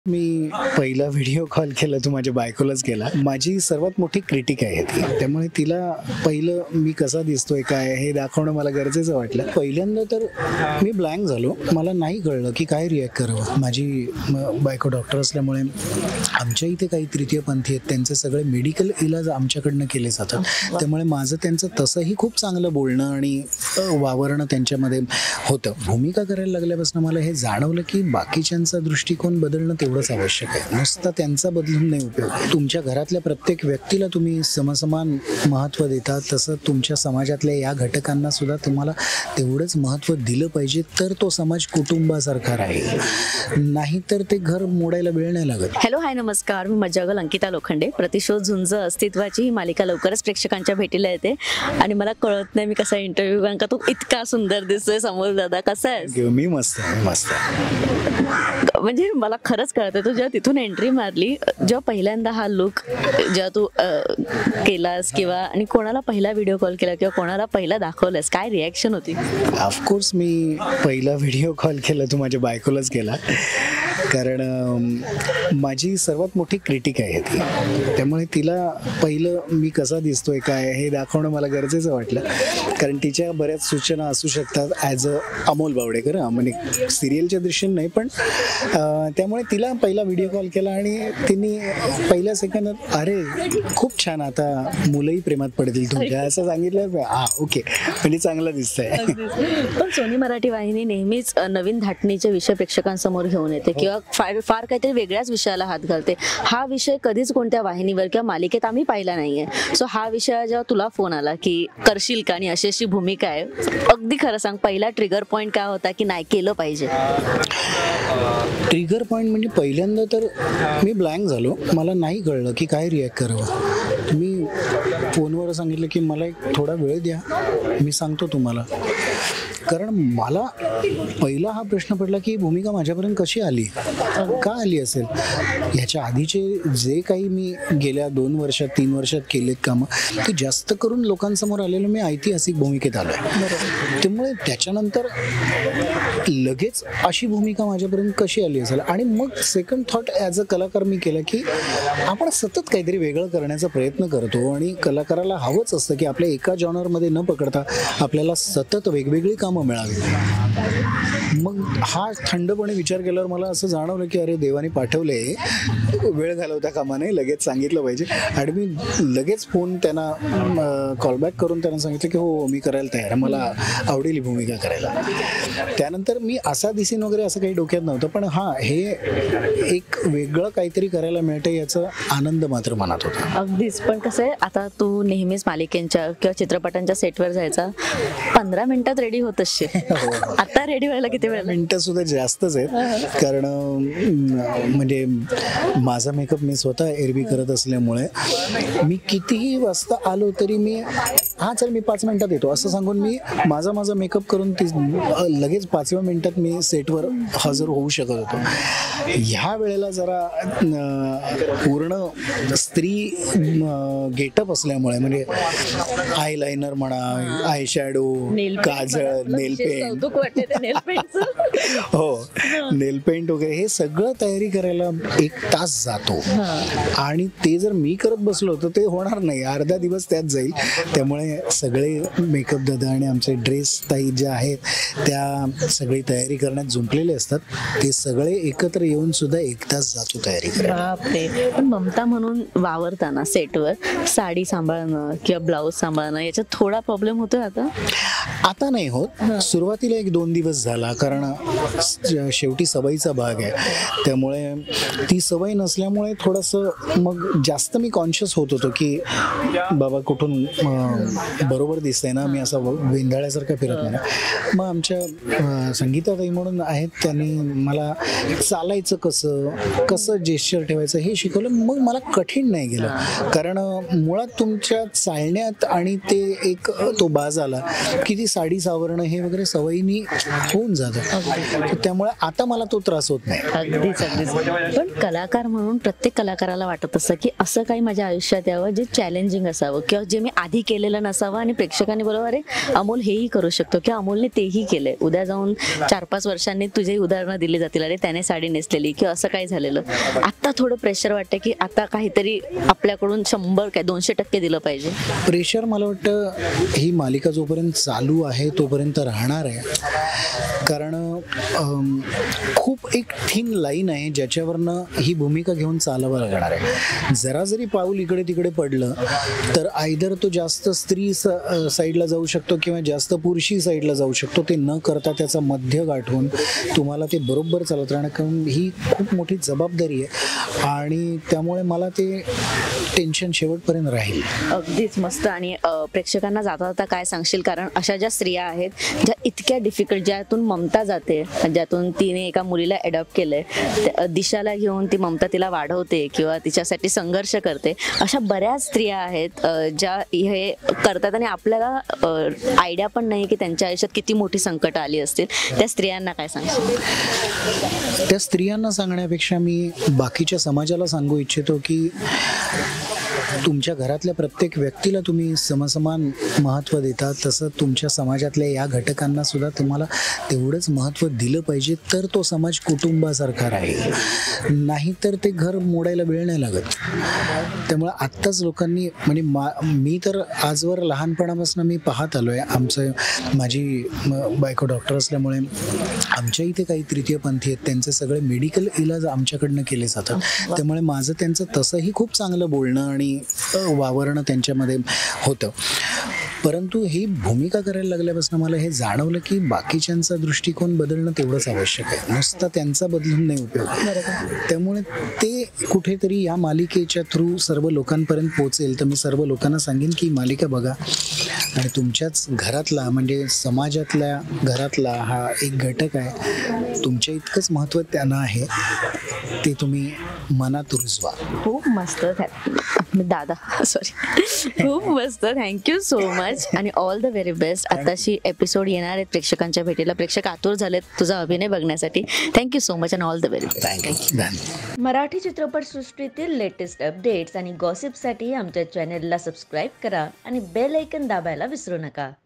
मी पहिला video call केला तो माझ्या बायकोलाच केला. माझी सर्वात मोठी क्रिटिक आहे ती. त्यामुळे तिला पहिलं मी कसा दिसतोय काय हे दाखवणं मला गरजेचं वाटलं. पहिल्यांदा तर मी ब्लँक झालो. मला नाही कळलं की काय रिॲक्ट करावं. माझी बायको डॉक्टर असल्यामुळे आमच्या इथे काही तृतीयपंथी आहेत, त्यांचे सगळे मेडिकल इलाज आमच्याकडनं केले जातात. त्यामुळे माझं त्यांचं तसंही खूप चांगलं बोलणं आणि वावरणं त्यांच्यामध्ये होतं. भूमिका करायला लागल्यापासून मला हे जाणवलं की बाकीच्यांचा दृष्टिकोन बदलणं तेवढंच आवश्यक आहे. नुसता त्यांचा बदलून नाही उपयोग. तुमच्या घरातल्या प्रत्येक व्यक्तीला तुम्ही समसमान महत्त्व देता, तसं तुमच्या समाजातल्या या घटकांना सुद्धा तुम्हाला तेवढंच महत्त्व दिलं पाहिजे, तर तो समाज कुटुंबासारखा राहील. नाहीतर ते घर मोडायला वेळ नाही लागत. हॅलो, हाय, नमस्कार. मी मज्जागल अंकिता लोखंडे. प्रतिशोध झुंज अस्तित्वाची ही मालिका लवकरच प्रेक्षकांच्या भेटीला येते आणि मला कळत नाही मी कसा इंटरव्ह्यू, कारण का तू इतका सुंदर दिसतोय. समोर दादा, कसा आहेस? मी मस्त आहे, मस्त. म्हणजे मला खरंच कळतंय, तू जेव्हा तिथून एंट्री मारली, जेव्हा पहिल्यांदा हा लुक जेव्हा तू केलास किंवा आणि कोणाला पहिला व्हिडिओ कॉल केला किंवा कोणाला पहिला दाखवलंस, काय रिॲक्शन होती? ऑफकोर्स मी पहिला व्हिडिओ कॉल केला तो माझ्या बायकोलाच केला, कारण माझी सर्वात मोठी क्रिटिक आहे ती. त्यामुळे तिला पहिलं मी कसा दिसतोय काय हे दाखवणं मला गरजेचं वाटलं, कारण तिच्या बऱ्याच सूचना असू शकतात ॲज अ अमोल बावडेकर, म्हणजे सिरियलच्या दृष्टीने नाही, पण त्यामुळे तिला पहिला व्हिडिओ कॉल केला आणि तिने पहिल्या सेकंदात अरे खूप छान, आता मुलंही प्रेमात पडतील तुमच्या असं सांगितलं. ओके, म्हणजे चांगलं दिसतंय. पण सोनी मराठी वाहिनी नेहमीच नवीन धाटणीचे विषय प्रेक्षकांसमोर घेऊन येते किंवा फार काहीतरी वेगळ्याच विषयाला हात घालते. हा विषय कधीच कोणत्या वाहिनीवर किंवा मालिकेत आम्ही पाहिला नाहीये. सो हा विषय जेव्हा तुला फोन आला की करशील का आणि अशी अशी भूमिका आहे, अगदी खरं सांग, पहिला ट्रिगर पॉईंट काय होता की नाही केलं पाहिजे? ट्रिगर पॉईंट म्हणजे पहिल्यांदा तर मी ब्लँक झालो. मला नाही कळलं की काय रिॲक्ट करावं. मी फोनवर सांगितलं की मला एक थोडा वेळ द्या, मी सांगतो तुम्हाला. कारण मला पहिला हा प्रश्न पडला की भूमिका माझ्यापर्यंत कशी आली, का आली असेल. ह्याच्या आधीचे जे काही मी गेल्या 2 वर्षात 3 वर्षात केलेत कामं, ते जास्त करून लोकांसमोर आलेलं मी ऐतिहासिक भूमिकेत आलो आहे. त्यामुळे त्याच्यानंतर लगेच अशी भूमिका माझ्यापर्यंत कशी आली असेल. आणि मग सेकंड थॉट ॲज अ कलाकार मी केला की आपण सतत काहीतरी वेगळं करण्याचा प्रयत्न करतो आणि कलाकाराला हवंच असतं की आपल्या एका जॉनरमध्ये न पकडता आपल्याला सतत वेगवेगळी कामं मिळावी. मग हा थंडपणे विचार केल्यावर मला असं जाणवलं की अरे देवाने पाठवले, वेळ घालवता कामा नये, लगेच सांगितलं पाहिजे. आणि मी लगेच फोन त्यांना कॉलबॅक करून त्यांना सांगितलं की हो मी करायला तयार, मला आवडेल ही भूमिका करायला. त्यानंतर मी असा दिसेन वगैरे असं काही डोक्यात नव्हतं, पण हां, हे एक वेगळं काहीतरी करायला मिळतं याचा आनंद मात्र मनात होता. अगदीच. पण कसं आहे, आता तू नेहमीच मालिकेंच्या किंवा चित्रपटांच्या सेटवर जायचा, 15 मिनिटात रेडी होत असशील. आता रेडी व्हायला किती वेळ? मिनिटं सुद्धा जास्तच आहेत, कारण म्हणजे माझा मेकअप मी स्वतः एरवी करत असल्यामुळे मी कितीही वाजता आलो तरी मी हां चल मी 5 मिनिटात येतो असं सांगून मी माझा मेकअप करून लगेच 5व्या मिनिटात मी सेटवर हजर होऊ शकत होतो. ह्या वेळेला जरा पूर्ण स्त्री गेटअप असल्यामुळे, म्हणजे आय लायनर म्हणा, आय शॅडो, काजळ, नेल पेंट, हो नेल पेंट वगैरे हे सगळं तयारी करायला 1 तास जातो. आणि ते जर मी करत बसलो तर ते होणार नाही, अर्धा दिवस त्यात जाईल. त्यामुळे सगळे मेकअप दादा आणि आमचे ड्रेस ताई ज्या आहेत त्या सगळी तयारी करण्यात जुंपलेले असतात. ते सगळे एकत्र येऊन सुद्धा 1 तास जातो तयारी करायला. पण ममता म्हणून वावरताना सेटवर साडी सांभाळणं किंवा ब्लाऊज सांभाळणं याच्यात थोडा प्रॉब्लेम होतोय आता नाही होत. सुरुवातीला 1-2 दिवस झाला, कारण शेवटी सवयीचा भाग आहे. त्यामुळे ती सवय नसल्यामुळे थोडंसं मग जास्त मी कॉन्शियस होत होतो की बाबा कुठून बरोबर दिसतंय ना, मी असा वेंधाळ्यासारखा फिरत नाही. मग आमच्या संगीताताई म्हणून आहेत, त्यांनी मला चालायचं कसं जेस्चर ठेवायचं हे शिकवलं. मग मला कठीण नाही गेलं, कारण मुळात तुमच्या चालण्यात आणि ते एक तो बाज आला की ती साडी सावरणं हे वगैरे सवयीनी होऊन जातं. तर त्यामुळे आता मला तो त्रास होत नाही. अगदीच अगदीच. पण कलाकार म्हणून प्रत्येक कलाकाराला वाटत असतं की असं काही माझ्या आयुष्यात यावं जे चॅलेंजिंग असावं किंवा जे मी आधी केलेलं नसावं आणि प्रेक्षकांनी बरोबर अरे अमोल हेही करू शकतो किंवा अमोलने तेही केलंय. उद्या जाऊन 4-5 वर्षांनी तुझी उदाहरणं दिली जातील, अरे त्याने साडी नेसलेली किंवा असं काही झालेलं. आता थोडं प्रेशर वाटतं की आता काहीतरी आपल्याकडून 100-200% दिलं पाहिजे. प्रेशर मला वाटतं ही मालिका जोपर्यंत चालू आहे तोपर्यंत राहणार आहे. कारण खूप एक थिन लाईन आहे ज्याच्यावरनं ही भूमिका घेऊन चालावं लागणार आहे. जरा जरी पाऊल इकडे तिकडे पडलं तर आयदर तो जास्त स्त्री साईडला जाऊ शकतो किंवा जास्त पुरुषी साईडला जाऊ शकतो. ते न करता त्याचा मध्य गाठून तुम्हाला ते बरोबर चालत राहणं, कारण ही खूप मोठी जबाबदारी आहे आणि त्यामुळे मला ते टेन्शन शेवटपर्यंत राहील. अगदीच मस्त. आणि प्रेक्षकांना जाता जाता काय सांगशील, कारण अशा ज्या स्त्रिया आहेत ज्या इतक्या डिफिकल्ट, ज्यातून ममता जाते, ज्यातून तिने एका मुलीला अडॉप्ट केलंय, दिशाला घेऊन ती ममता तिला वाढवते किंवा तिच्यासाठी संघर्ष करते, अशा बऱ्याच स्त्रिया आहेत ज्या हे करतात आणि आपल्याला आयडिया पण नाही की त्यांच्या आयुष्यात किती मोठी संकट आली असतील. त्या स्त्रियांना काय सांगशील? त्या स्त्रियांना सांगण्यापेक्षा मी बाकीच्या समाजाला सांगू इच्छितो की तुमच्या घरातल्या प्रत्येक व्यक्तीला तुम्ही समसमान महत्त्व देता, तसं तुमच्या समाजातल्या या घटकांना सुद्धा तुम्हाला तेवढंच महत्त्व दिलं पाहिजे. तर तो समाज कुटुंबासारखा राहील, नाही तर ते घर मोडायला वेळ नाही लागत. त्यामुळे आत्ताच लोकांनी म्हणजे मी तर आजवर लहानपणापासून मी पाहत आलो आहे. माझी बायको डॉक्टर असल्यामुळे आमच्या इथे काही तृतीयपंथी आहेत, त्यांचे सगळे मेडिकल इलाज आमच्याकडनं केले जातात. त्यामुळे माझं त्यांचं तसंही खूप चांगलं बोलणं आणि वावरणं त्यांच्यामध्ये होतं. परंतु ही भूमिका करायला लागल्यापासून मला हे जाणवलं की बाकीच्यांचा दृष्टिकोन बदलणं तेवढंच आवश्यक आहे, नुसता त्यांचा बदलून नाही उपयोग. त्यामुळे ते कुठेतरी या मालिकेच्या थ्रू सर्व लोकांपर्यंत पोहोचेल. तर मी सर्व लोकांना सांगेन की मालिका बघा आणि तुमच्याच घरातला म्हणजे समाजातल्या घरातला हा एक घटक आहे, तुमच्या इतकंच महत्त्व त्यांना आहे, ते तुम्ही मनात रुजवा. खूप मस्त दादा, सॉरी, खूप मस्त. थँक्यू सो मच आणि ऑल द व्हेरी बेस्ट. आताशी एपिसोड येणार आहेत प्रेक्षकांच्या भेटीला. प्रेक्षक आतुर झालेत तुझा अभिनय बघण्यासाठी. Thank you so much and all the very best. Thank you. Marathi चित्रपटसृष्टीतील लेटेस्ट अपडेट्स आणि गॉसिपसाठी आमच्या चॅनेलला सबस्क्राईब करा आणि बेल ऐकन दाबायला विसरू नका.